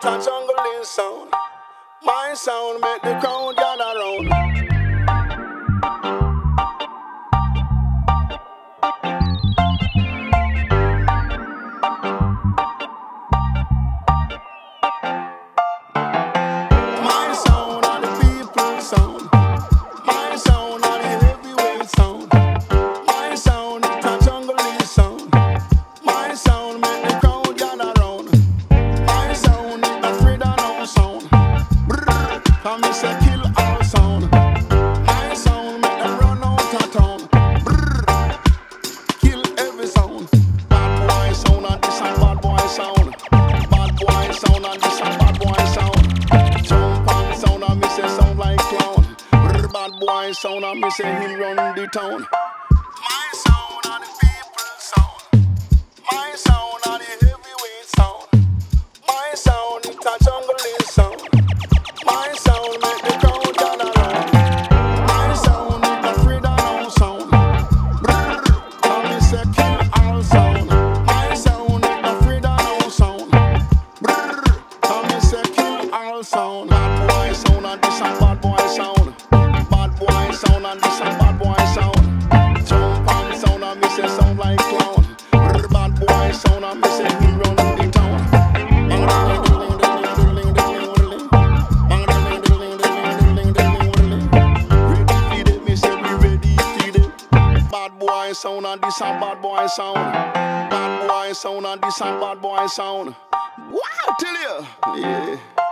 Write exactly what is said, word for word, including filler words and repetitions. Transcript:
a jungling sound. My sound make the crowd gather round. My sound and the people's sound. My sound and the heavyweight sound. My sound is a jungling sound. My sound make the crowd gather round. My sound is a afraid of no sound. Brrr, come me say kill all sound. My sound make them run out of town. Brrr, kill every sound. Bad boy sound and this a bad boy sound. Bad boy sound and this a bad boy sound. Jump on sound and me say sound like clown. Brrr, bad boy sound and me say him run the town. My sound and the people's sound. My sound and the heavyweight sound. My sound is a jungling sound. My sound make the crowd gather round. My sound is afraid of no sound. Brrr, come me say kill all sound. My sound is afraid of no sound. Brrr, come me say kill all sound. Bad boy sound and this a bad boy sound. Bad boy sound and this a bad boy sound. Jump on sound and me say sound like clown. Brrr, bad boy sound and me say he run the town. Bad boy sound and this a bad boy sound. Bad boy sound and this a bad boy sound. Wow, tell you, yeah.